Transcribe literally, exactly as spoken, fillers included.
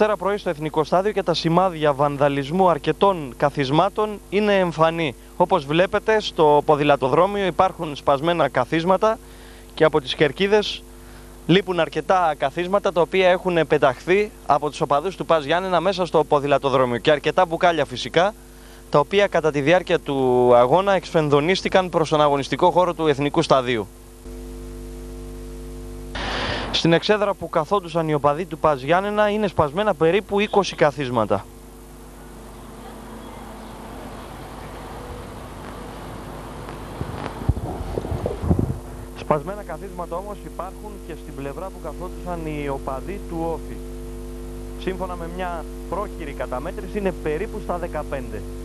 Δευτέρα πρωί στο Εθνικό Στάδιο και τα σημάδια βανδαλισμού αρκετών καθισμάτων είναι εμφανή. Όπως βλέπετε, στο ποδηλατοδρόμιο υπάρχουν σπασμένα καθίσματα και από τις κερκίδες λείπουν αρκετά καθίσματα τα οποία έχουν πεταχθεί από τους οπαδούς του ΠΑΣ Γιάννενα μέσα στο ποδηλατοδρόμιο και αρκετά μπουκάλια φυσικά, τα οποία κατά τη διάρκεια του αγώνα εξφενδονίστηκαν προς τον αγωνιστικό χώρο του Εθνικού Σταδίου. Στην εξέδρα που καθόντουσαν οι οπαδοί του ΠΑΣ Γιάννενα είναι σπασμένα περίπου είκοσι καθίσματα. Σπασμένα καθίσματα όμως υπάρχουν και στην πλευρά που καθόντουσαν οι οπαδοί του Όφη. Σύμφωνα με μια πρόχειρη καταμέτρηση είναι περίπου στα δεκαπέντε.